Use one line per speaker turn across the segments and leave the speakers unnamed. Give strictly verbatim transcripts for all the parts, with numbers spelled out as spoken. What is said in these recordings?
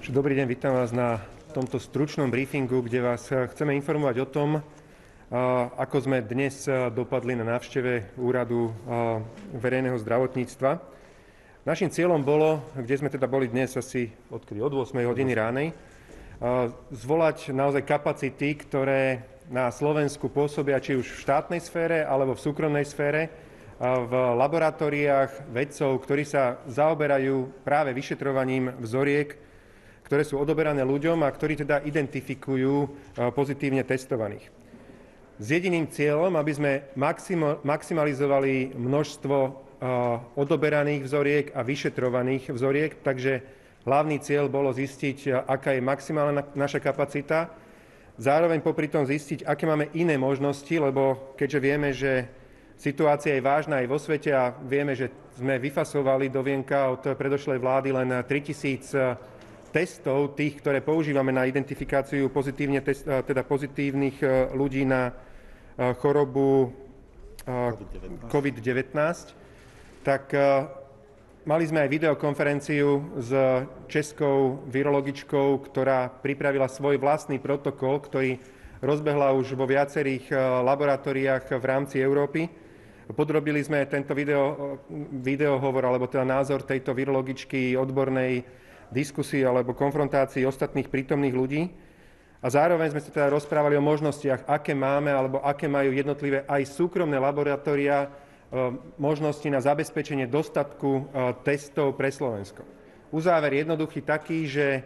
Dobrý deň, vítam vás na tomto stručnom briefingu, kde vás chceme informovať o tom, ako sme dnes dopadli na návšteve Úradu verejného zdravotníctva. Naším cieľom bolo, kde sme teda boli dnes asi odkedy od ôsmej hodiny ránej, zvolať naozaj kapacity, ktoré na Slovensku pôsobia či už v štátnej sfére alebo v súkromnej sfére, v laboratóriách vedcov, ktorí sa zaoberajú práve vyšetrovaním vzoriek, ktoré sú odoberané ľuďom a ktorí teda identifikujú pozitívne testovaných. S jediným cieľom, aby sme maximalizovali množstvo odoberaných vzoriek a vyšetrovaných vzoriek, takže hlavný cieľ bolo zistiť, aká je maximálna naša kapacita, zároveň popri tom zistiť, aké máme iné možnosti, lebo keďže vieme, že situácia je vážna aj vo svete a vieme, že sme vyfasovali do vienka od predošlej vlády len tritisíc testov, tých, ktoré používame na identifikáciu pozitívne test, teda pozitívnych ľudí na chorobu COVID devätnásť, tak mali sme aj videokonferenciu s českou virologičkou, ktorá pripravila svoj vlastný protokol, ktorý rozbehla už vo viacerých laboratóriách v rámci Európy. Podrobili sme tento video, videohovor, alebo teda názor tejto virologičky odbornej diskusii alebo konfrontácii ostatných prítomných ľudí. A zároveň sme sa teda rozprávali o možnostiach, aké máme alebo aké majú jednotlivé aj súkromné laboratória možnosti na zabezpečenie dostatku testov pre Slovensko. Uzáver jednoduchý taký, že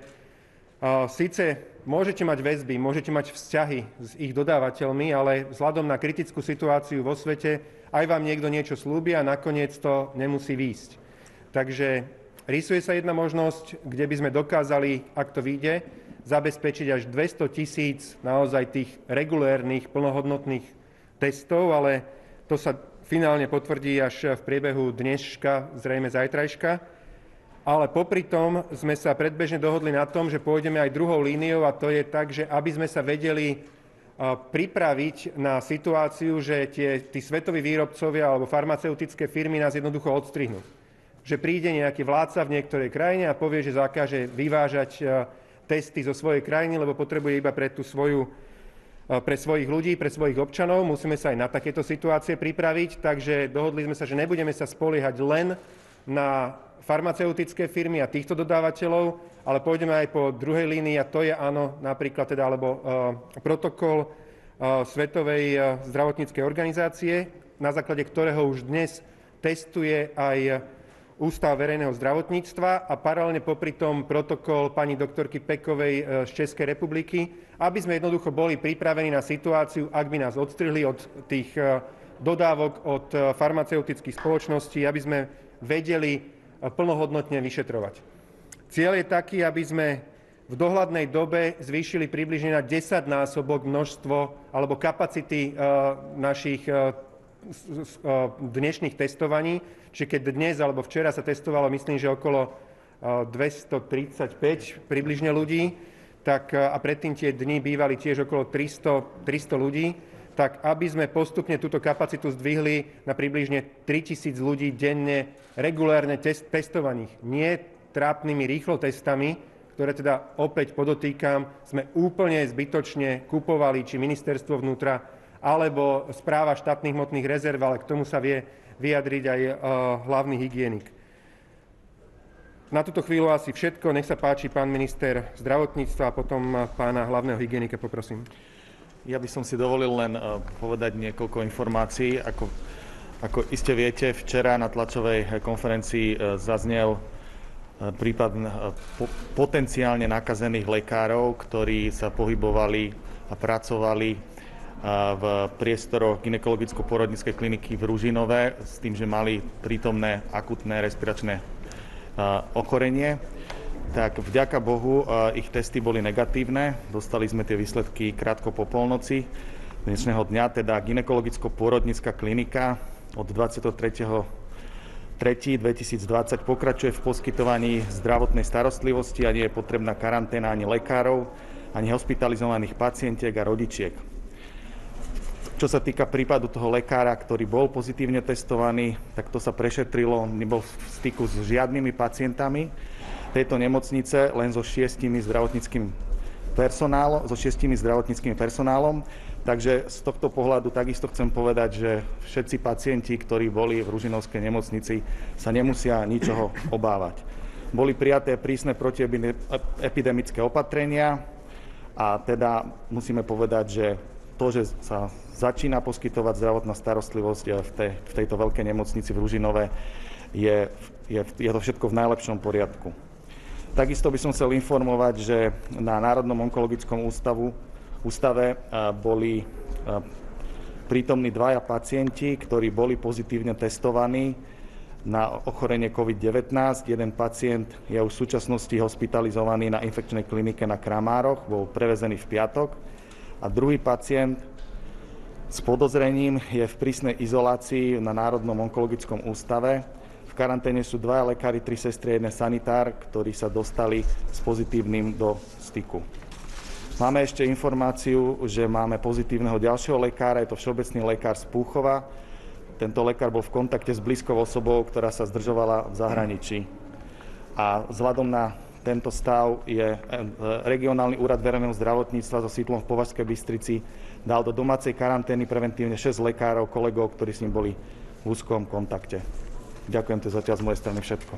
síce môžete mať väzby, môžete mať vzťahy s ich dodávateľmi, ale vzhľadom na kritickú situáciu vo svete aj vám niekto niečo slúbi a nakoniec to nemusí výjsť. Takže rysuje sa jedna možnosť, kde by sme dokázali, ak to vyjde, zabezpečiť až dvesto tisíc naozaj tých regulérnych, plnohodnotných testov, ale to sa finálne potvrdí až v priebehu dneška, zrejme zajtrajška. Ale popri tom sme sa predbežne dohodli na tom, že pôjdeme aj druhou líniou, a to je tak, že aby sme sa vedeli pripraviť na situáciu, že tie, tí svetoví výrobcovia alebo farmaceutické firmy nás jednoducho odstrihnú. Že príde nejaký vládca v niektorej krajine a povie, že zakáže vyvážať testy zo svojej krajiny, lebo potrebuje iba pre, tú svoju, pre svojich ľudí, pre svojich občanov. Musíme sa aj na takéto situácie pripraviť, takže dohodli sme sa, že nebudeme sa spoliehať len na farmaceutické firmy a týchto dodávateľov, ale pôjdeme aj po druhej línii, a to je áno, napríklad teda, alebo uh, protokol uh, Svetovej uh, zdravotníckej organizácie, na základe ktorého už dnes testuje aj Ústav verejného zdravotníctva a paralelne popri tom protokol pani doktorky Pekovej z Českej republiky, aby sme jednoducho boli pripravení na situáciu, ak by nás odstrihli od tých dodávok od farmaceutických spoločností, aby sme vedeli plnohodnotne vyšetrovať. Cieľ je taký, aby sme v dohľadnej dobe zvýšili približne na desaťnásobok množstvo alebo kapacity našich dnešných testovaní. Čiže keď dnes alebo včera sa testovalo, myslím, že okolo dvestotridsaťpäť približne ľudí, tak a predtým tie dni bývali tiež okolo tristo ľudí, tak aby sme postupne túto kapacitu zdvihli na približne tritisíc ľudí denne regulérne test, testovaných. Nie trápnymi rýchlotestami, ktoré teda opäť podotýkam, sme úplne zbytočne kupovali, či ministerstvo vnútra, alebo správa štátnych hmotných rezerv, ale k tomu sa vie vyjadriť aj uh, hlavný hygienik. Na túto chvíľu asi všetko. Nech sa páči, pán minister zdravotníctva a potom pána hlavného hygienika poprosím.
Ja by som si dovolil len uh, povedať niekoľko informácií. Ako, ako iste viete, včera na tlačovej konferencii uh, zaznel uh, prípad uh, po, potenciálne nakazených lekárov, ktorí sa pohybovali a pracovali v priestoroch gynekologicko-pôrodníckej kliniky v Ružinove s tým, že mali prítomné akutné respiračné ochorenie. Tak vďaka Bohu ich testy boli negatívne. Dostali sme tie výsledky krátko po polnoci dnešného dňa, teda gynekologicko-pôrodnícka klinika od dvadsiateho tretieho tretieho dvetisícdvadsať pokračuje v poskytovaní zdravotnej starostlivosti a nie je potrebná karanténa ani lekárov, ani hospitalizovaných pacientiek a rodičiek. Čo sa týka prípadu toho lekára, ktorý bol pozitívne testovaný, tak to sa prešetrilo, nebol v styku s žiadnymi pacientami. tejto nemocnice len so šiestimi zdravotníckym personálom, so šiestimi zdravotníckym personálom. Takže z tohto pohľadu takisto chcem povedať, že všetci pacienti, ktorí boli v Ružinovskej nemocnici, sa nemusia ničoho obávať. Boli prijaté prísne protiepidemické opatrenia a teda musíme povedať, že to, že sa začína poskytovať zdravotná starostlivosť v, tej, v tejto veľkej nemocnici v Ružinove, je, je, je to všetko v najlepšom poriadku. Takisto by som chcel informovať, že na Národnom onkologickom ústavu ústave boli prítomní dvaja pacienti, ktorí boli pozitívne testovaní na ochorenie COVID devätnásť. Jeden pacient je už v súčasnosti hospitalizovaný na infekčnej klinike na Kramároch, bol prevezený v piatok. A druhý pacient s podozrením je v prísnej izolácii na Národnom onkologickom ústave. V karanténe sú dvaja lekári, tri sestry, jeden sanitár, ktorí sa dostali s pozitívnym do styku. Máme ešte informáciu, že máme pozitívneho ďalšieho lekára, je to všeobecný lekár z Púchova. Tento lekár bol v kontakte s blízkou osobou, ktorá sa zdržovala v zahraničí. A vzhľadom na tento stav je regionálny úrad verejného zdravotníctva so sídlom v Považskej Bystrici dal do domácej karantény preventívne šesť lekárov, kolegov, ktorí s ním boli v úzkom kontakte. Ďakujem, to je zatiaľ z mojej strany všetko.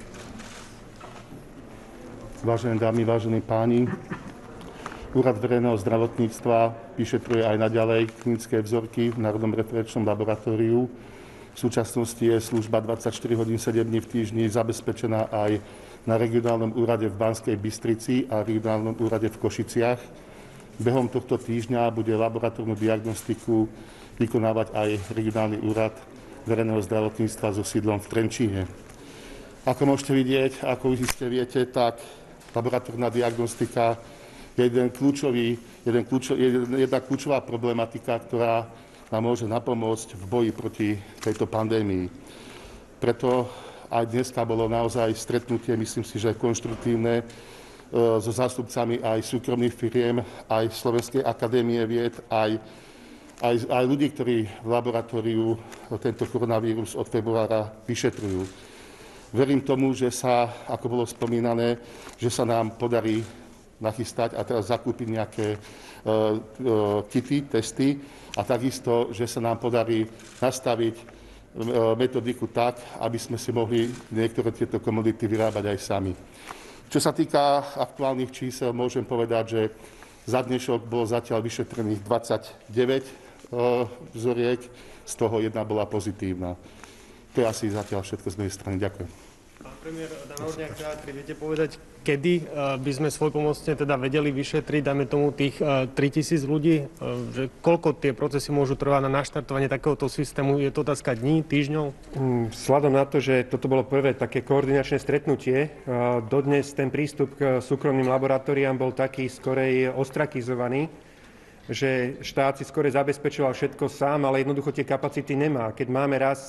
Vážené dámy, vážení páni, Úrad verejného zdravotníctva vyšetruje aj naďalej klinické vzorky v Národnom referenčnom laboratóriu. V súčasnosti je služba dvadsaťštyri hodín sedem dní v týždni zabezpečená aj na regionálnom úrade v Banskej Bystrici a regionálnom úrade v Košiciach. Behom tohto týždňa bude laboratórnu diagnostiku vykonávať aj regionálny úrad verejného zdravotníctva so sídlom v Trenčíne. Ako môžete vidieť, ako už iste viete, tak laboratórna diagnostika je jeden kľúčový, jeden kľúčo, jedna kľúčová problematika, ktorá nám môže napomôcť v boji proti tejto pandémii. Preto aj dneska bolo naozaj stretnutie, myslím si, že konštruktívne, so zástupcami aj súkromných firiem, aj Slovenskej akadémie vied, aj, aj, aj ľudí, ktorí v laboratóriu tento koronavírus od februára vyšetrujú. Verím tomu, že sa, ako bolo spomínané, že sa nám podarí nachystať a teraz zakúpiť nejaké uh, uh, kity, testy a takisto, že sa nám podarí nastaviť uh, metodiku tak, aby sme si mohli niektoré tieto komodity vyrábať aj sami. Čo sa týka aktuálnych čísel, môžem povedať, že za dnešok bolo zatiaľ vyšetrených dvadsaťdeväť uh, vzoriek, z toho jedna bola pozitívna. To je asi zatiaľ všetko z mojej strany. Ďakujem.
Pán premiér Dan Horňák, viete povedať, kedy by sme svojpomocne teda vedeli vyšetriť, dajme tomu tých tritisíc ľudí, že koľko tie procesy môžu trvať na naštartovanie takéhoto systému? Je to otázka dní, týždňov?
Vzhľadom na to, že toto bolo prvé také koordinačné stretnutie, dodnes ten prístup k súkromným laboratóriám bol taký skorej ostrakizovaný, že štát si skôr zabezpečoval všetko sám, ale jednoducho tie kapacity nemá. Keď máme raz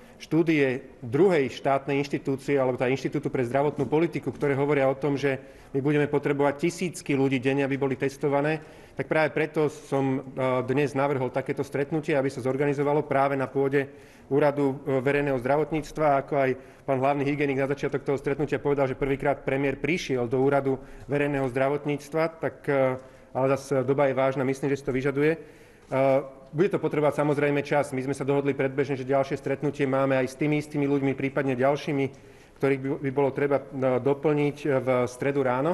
štúdie druhej štátnej inštitúcie, alebo tá Inštitútu pre zdravotnú politiku, ktoré hovoria o tom, že my budeme potrebovať tisícky ľudí denne, aby boli testované, tak práve preto som dnes navrhol takéto stretnutie, aby sa zorganizovalo práve na pôde Úradu verejného zdravotníctva, ako aj pán hlavný hygienik na začiatok toho stretnutia povedal, že prvýkrát premiér prišiel do Úradu verejného zdravotníctva, tak ale zase doba je vážna, myslím, že si to vyžaduje. Bude to potrebovať samozrejme čas. My sme sa dohodli predbežne, že ďalšie stretnutie máme aj s tými istými ľuďmi, prípadne ďalšími, ktorých by bolo treba doplniť v stredu ráno.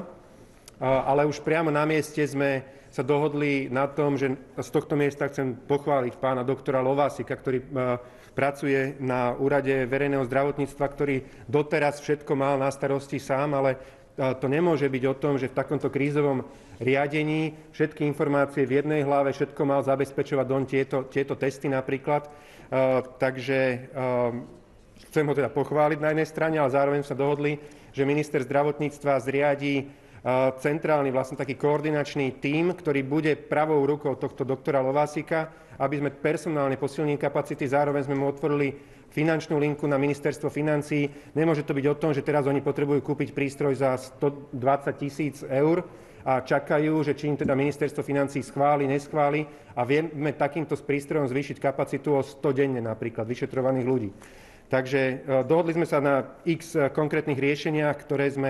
Ale už priamo na mieste sme sa dohodli na tom, že z tohto miesta chcem pochváliť pána doktora Lovásika, ktorý pracuje na Úrade verejného zdravotníctva, ktorý doteraz všetko mal na starosti sám, ale to nemôže byť o tom, že v takomto krízovom riadení všetky informácie v jednej hlave, všetko mal zabezpečovať doň tieto, tieto testy napríklad. Uh, takže uh, chcem ho teda pochváliť na jednej strane, ale zároveň sa dohodli, že minister zdravotníctva zriadí uh, centrálny, vlastne taký koordinačný tím, ktorý bude pravou rukou tohto doktora Lovásika, aby sme personálne posilnili kapacity, zároveň sme mu otvorili finančnú linku na ministerstvo financií. Nemôže to byť o tom, že teraz oni potrebujú kúpiť prístroj za stodvadsať tisíc eur a čakajú, že či im teda ministerstvo financií schváli, neschváli a vieme takýmto prístrojom zvýšiť kapacitu o sto denne napríklad vyšetrovaných ľudí. Takže dohodli sme sa na x konkrétnych riešeniach, ktoré sme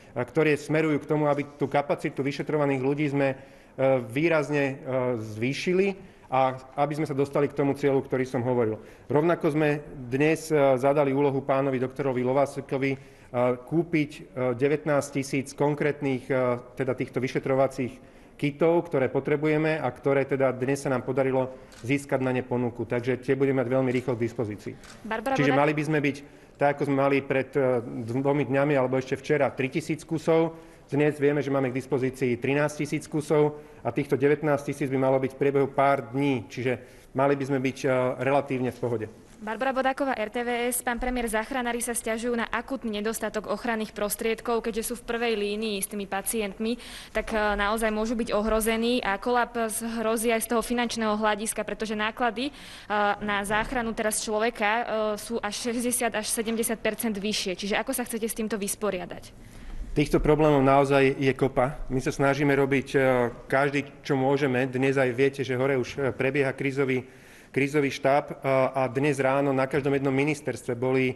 ktoré smerujú k tomu, aby tú kapacitu vyšetrovaných ľudí sme výrazne zvýšili a aby sme sa dostali k tomu cieľu, ktorý som hovoril. Rovnako sme dnes zadali úlohu pánovi doktorovi Lovásekovi kúpiť devätnásť tisíc konkrétnych teda týchto vyšetrovacích kitov, ktoré potrebujeme a ktoré teda dnes sa nám podarilo získať na ne ponuku. Takže tie budeme mať veľmi rýchlo k dispozícii.
Barbara
Čiže
Bodák...
mali by sme byť, tak ako sme mali pred dvomi dňami alebo ešte včera, tritisíc kusov. Dnes vieme, že máme k dispozícii trinásť tisíc kusov a týchto devätnásť tisíc by malo byť v priebehu pár dní, čiže mali by sme byť relatívne v pohode.
Barbara Bodáková, er té vé es. Pán premiér, záchranári sa sťažujú na akútny nedostatok ochranných prostriedkov, keďže sú v prvej línii s tými pacientmi, tak naozaj môžu byť ohrození a kolaps hrozí aj z toho finančného hľadiska, pretože náklady na záchranu teraz človeka sú až šesťdesiat až sedemdesiat percent vyššie. Čiže ako sa chcete s týmto vysporiadať?
Týchto problémov naozaj je kopa. My sa snažíme robiť každý, čo môžeme. Dnes aj viete, že hore už prebieha krízový, krízový štáb a dnes ráno na každom jednom ministerstve boli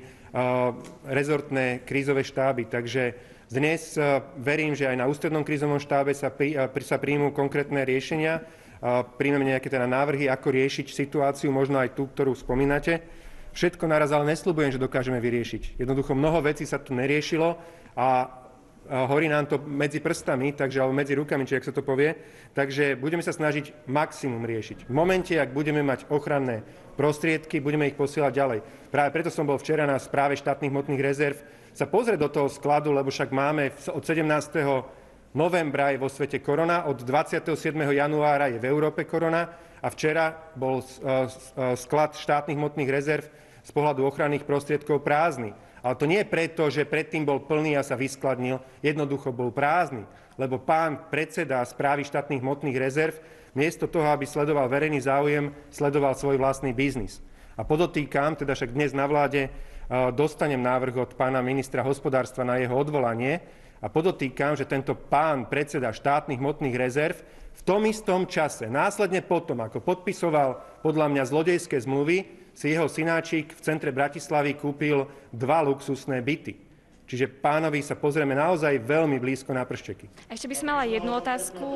rezortné krízové štáby. Takže dnes verím, že aj na ústrednom krízovom štábe sa, pri, sa príjmú konkrétne riešenia. Príjmeme nejaké teda návrhy, ako riešiť situáciu, možno aj tú, ktorú spomínate. Všetko naraz ale nesľubujem, že dokážeme vyriešiť. Jednoducho mnoho vecí sa tu neriešilo a horí nám to medzi prstami, takže, alebo medzi rukami, či ak sa to povie. Takže budeme sa snažiť maximum riešiť. V momente, ak budeme mať ochranné prostriedky, budeme ich posielať ďalej. Práve preto som bol včera na správe štátnych hmotných rezerv sa pozrieť do toho skladu, lebo však máme od sedemnásteho novembra je vo svete korona, od dvadsiateho siedmeho januára je v Európe korona a včera bol sklad štátnych hmotných rezerv z pohľadu ochranných prostriedkov prázdny. Ale to nie je preto, že predtým bol plný a sa vyskladnil, jednoducho bol prázdny, lebo pán predseda správy štátnych hmotných rezerv miesto toho, aby sledoval verejný záujem, sledoval svoj vlastný biznis. A podotýkam, teda však dnes na vláde dostanem návrh od pána ministra hospodárstva na jeho odvolanie a podotýkam, že tento pán predseda štátnych hmotných rezerv v tom istom čase, následne potom, ako podpisoval podľa mňa zlodejské zmluvy, si jeho synáčik v centre Bratislavy kúpil dva luxusné byty. Čiže pánovi sa pozrieme naozaj veľmi blízko na pršteky.
Ešte by som mala jednu otázku.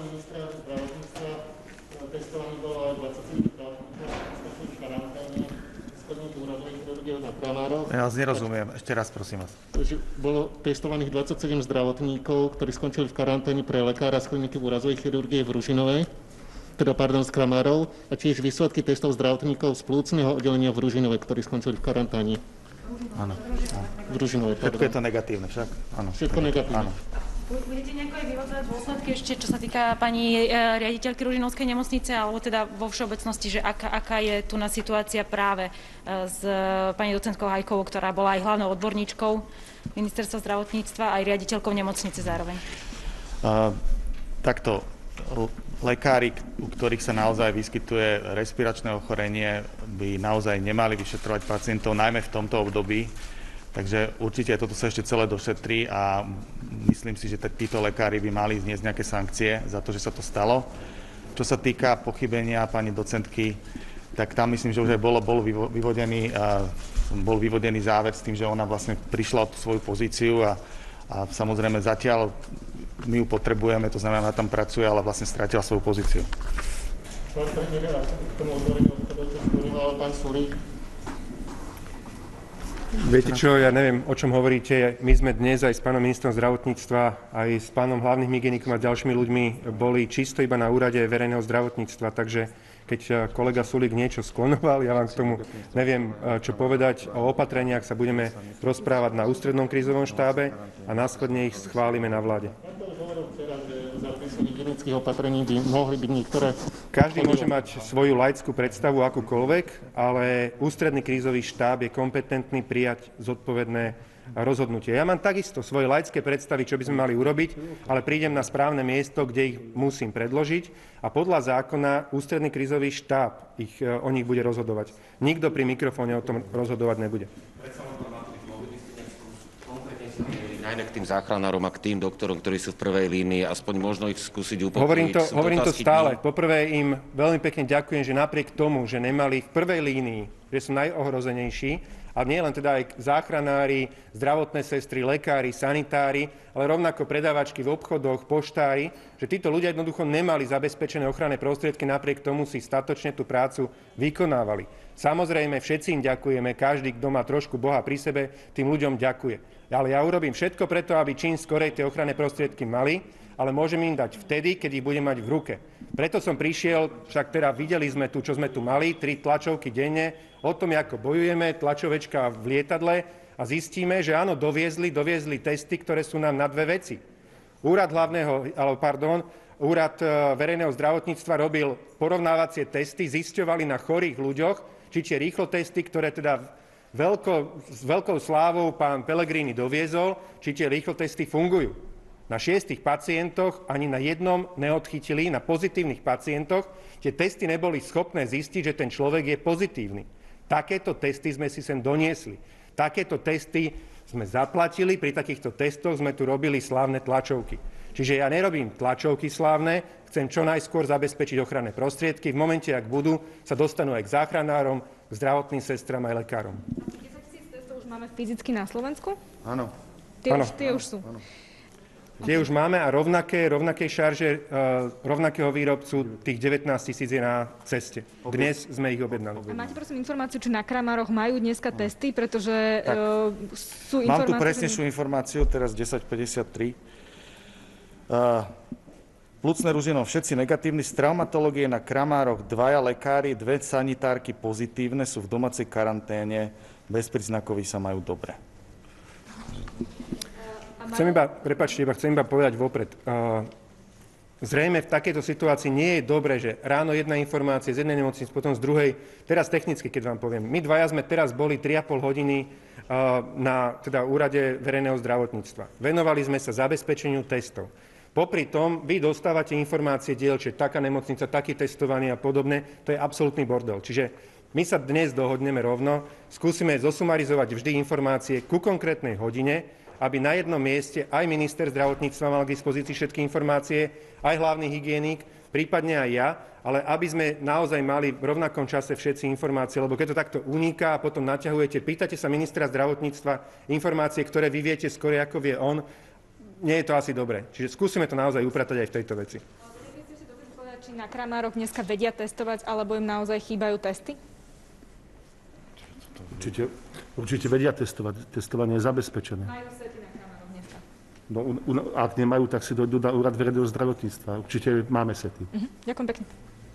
Ja vás nerozumiem. Ešte raz, prosím vás.
Bolo testovaných dvadsaťsedem zdravotníkov, ktorí skončili v karanténe pre lekára z kliniky úrazovej chirurgie v Ružinovej. teda pardon, z Kramárov, a tiež výsledky testov zdravotníkov z plúcneho oddelenia v Ružinove, ktorí skončili v karantáne.
Áno.
V Ružinove,
Všetko je to negatívne však? Áno.
Všetko negatívne.
Áno.
Budete nejako aj vyvodzovať dôsledky ešte, čo sa týka pani riaditeľky Ružinovskej nemocnice, alebo teda vo všeobecnosti, že aká, aká je tu na situácia práve s pani docentkou Hajkovou, ktorá bola aj hlavnou odborníčkou ministerstva zdravotníctva, aj riaditeľkou nemocnice zároveň? Uh,
takto. Lekári, u ktorých sa naozaj vyskytuje respiračné ochorenie, by naozaj nemali vyšetrovať pacientov, najmä v tomto období. Takže určite toto sa ešte celé došetrí a myslím si, že títo lekári by mali zniesť nejaké sankcie za to, že sa to stalo. Čo sa týka pochybenia pani docentky, tak tam myslím, že už aj bolo, bol, vyvodený, bol vyvodený záver s tým, že ona vlastne prišla o tú svoju pozíciu a, a samozrejme zatiaľ my ju potrebujeme, to znamená, že tam pracuje, ale vlastne stratila svoju pozíciu.
Viete čo, ja neviem, o čom hovoríte. My sme dnes aj s pánom ministrom zdravotníctva, aj s pánom hlavným hygienikom a ďalšími ľuďmi boli čisto iba na úrade verejného zdravotníctva, takže keď kolega Sulík niečo sklonoval, ja vám k tomu neviem, čo povedať. O opatreniach sa budeme rozprávať na ústrednom krízovom štábe a následne ich schválime na vláde. Opatrení by mohli byť niektoré... Každý môže mať svoju laickú predstavu akúkoľvek, ale ústredný krízový štáb je kompetentný prijať zodpovedné rozhodnutie. Ja mám takisto svoje laické predstavy, čo by sme mali urobiť, ale prídem na správne miesto, kde ich musím predložiť a podľa zákona ústredný krízový štáb ich, o nich bude rozhodovať. Nikto pri mikrofóne o tom rozhodovať nebude.
Najmä k tým záchranárom a k tým doktorom, ktorí sú v prvej línii, aspoň možno ich skúsiť upokojiť.
Hovorím to, hovorím to stále. Poprvé im veľmi pekne ďakujem, že napriek tomu, že nemali v prvej línii, že sú najohrozenejší, a nie len teda aj záchranári, zdravotné sestry, lekári, sanitári, ale rovnako predávačky v obchodoch, poštári, že títo ľudia jednoducho nemali zabezpečené ochranné prostriedky, napriek tomu si statočne tú prácu vykonávali. Samozrejme, všetci im ďakujeme, každý, kto má trošku Boha pri sebe, tým ľuďom ďakuje. Ale ja urobím všetko preto, aby čím skorej tie ochranné prostriedky mali, ale môžem im dať vtedy, keď ich budem mať v ruke. Preto som prišiel, však teda videli sme tu, čo sme tu mali, tri tlačovky denne, o tom, ako bojujeme, tlačovečka v lietadle a zistíme, že áno, doviezli, doviezli testy, ktoré sú nám na dve veci. Úrad hlavného, alebo pardon, Úrad verejného zdravotníctva robil porovnávacie testy, zisťovali na chorých ľuďoch, či tie rýchlotesty, ktoré teda veľko, s veľkou slávou pán Pellegrini doviezol, či tie rýchlotesty fungujú. Na šiestich pacientoch ani na jednom neodchytili, na pozitívnych pacientoch tie testy neboli schopné zistiť, že ten človek je pozitívny. Takéto testy sme si sem doniesli. Takéto testy sme zaplatili, pri takýchto testoch sme tu robili slávne tlačovky. Čiže ja nerobím tlačovky slávne, chcem čo najskôr zabezpečiť ochranné prostriedky. V momente, ak budú, sa dostanú aj k záchranárom, k zdravotným sestram aj lekárom.
desaťtisíc testov už máme fyzicky na Slovensku?
Áno.
Tie,
Áno.
už, tie už sú.
Áno.
Tie už máme a rovnaké, rovnaké šarže uh, rovnakého výrobcu, tých devätnásť tisíc je na ceste. Dnes sme ich objednali.
A máte prosím informáciu, či na Kramároch majú dneska testy, pretože uh, sú
Mám
informácie...
tu presnejšiu informáciu, teraz desať päťdesiattri. Uh, Plucné Ružino, všetci negatívni. Z traumatológie na Kramároch dvaja lekári, dve sanitárky pozitívne, sú v domácej karanténe, bezpríznakoví sa majú dobre.
Chcem iba, prepáčte, iba chcem iba povedať vopred. Uh, zrejme v takejto situácii nie je dobré, že ráno jedna informácia z jednej nemocnice, potom z druhej. Teraz technicky, keď vám poviem. My dvaja sme teraz boli tri a pol hodiny uh, na teda úrade verejného zdravotníctva. Venovali sme sa zabezpečeniu testov. Popri tom vy dostávate informácie dielče, taká nemocnica, taký testovaný a podobne. To je absolútny bordel. Čiže my sa dnes dohodneme rovno, skúsime zosumarizovať vždy informácie ku konkrétnej hodine, aby na jednom mieste aj minister zdravotníctva mal k dispozícii všetky informácie, aj hlavný hygienik, prípadne aj ja, ale aby sme naozaj mali v rovnakom čase všetci informácie, lebo keď to takto uniká a potom naťahujete, pýtate sa ministra zdravotníctva informácie, ktoré vy viete skôr, ako vie on, nie je to asi dobre. Čiže skúsime to naozaj upratať aj v tejto veci.
Či na Kramároch dneska vedia testovať, alebo im naozaj chýbajú testy?
Určite, určite vedia testovať. Testovanie je zabezpečené.
Majú sety na Kramároch dneska.
No, u, u, ak nemajú, tak si dojdú na úrad verejného zdravotníctva. Určite máme sety.
Uh-huh. Ďakujem pekne.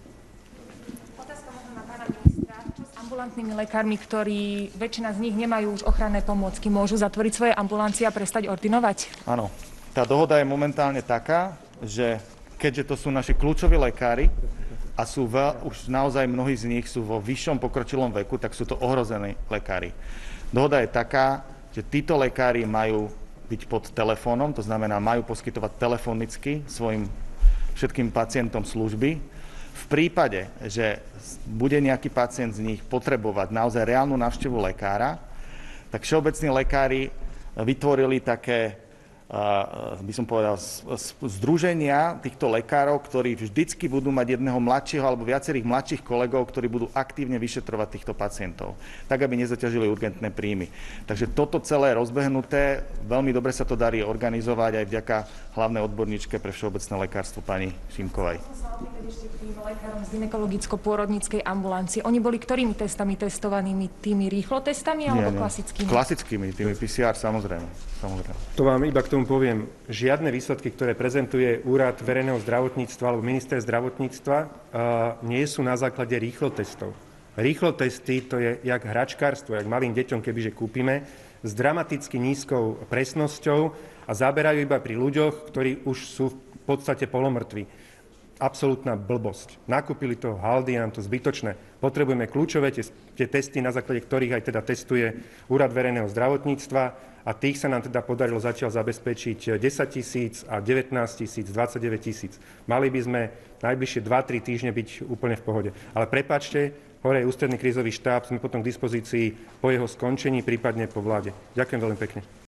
Otázka možno na pána ministra. Čo s ambulantnými lekármi, ktorí, väčšina z nich nemajú už ochranné pomôcky, môžu zatvoriť svoje ambulancie a prestať ordinovať?
Áno. Tá dohoda je momentálne taká, že keďže to sú naši kľúčoví lekári, a sú veľ, už naozaj mnohí z nich sú vo vyššom pokročilom veku, tak sú to ohrození lekári. Dohoda je taká, že títo lekári majú byť pod telefónom, to znamená, majú poskytovať telefonicky svojim všetkým pacientom služby. V prípade, že bude nejaký pacient z nich potrebovať naozaj reálnu návštevu lekára, tak všeobecní lekári vytvorili také, by som povedal, združenia týchto lekárov, ktorí vždycky budú mať jedného mladšieho alebo viacerých mladších kolegov, ktorí budú aktívne vyšetrovať týchto pacientov, tak aby nezaťažili urgentné príjmy. Takže toto celé rozbehnuté, veľmi dobre sa to darí organizovať aj vďaka hlavnej odborníčke pre všeobecné lekárstvo pani Šimkovej.
Lekárom z gynekologicko-pôrodníckej ambulancie. Oni boli ktorými testami testovanými? Tými rýchlotestami alebo nie, nie. klasickými?
Klasickými, tými pé cé er, samozrejme. samozrejme.
To vám iba k tomu poviem. Žiadne výsledky, ktoré prezentuje Úrad verejného zdravotníctva alebo minister zdravotníctva, uh, nie sú na základe rýchlotestov. Rýchlotesty to je jak hračkárstvo, jak malým deťom, kebyže kúpime, s dramaticky nízkou presnosťou a zaberajú iba pri ľuďoch, ktorí už sú v podstate polomrtví. Absolútna blbosť. Nakúpili to Haldian, to zbytočné. Potrebujeme kľúčové tie, tie testy, na základe ktorých aj teda testuje Úrad verejného zdravotníctva a tých sa nám teda podarilo zatiaľ zabezpečiť desaťtisíc a devätnásť tisíc, dvadsaťdeväť tisíc. Mali by sme najbližšie dva tri týždne byť úplne v pohode. Ale prepáčte, hore je ústredný krízový štáb, sme potom k dispozícii po jeho skončení, prípadne po vláde. Ďakujem veľmi pekne.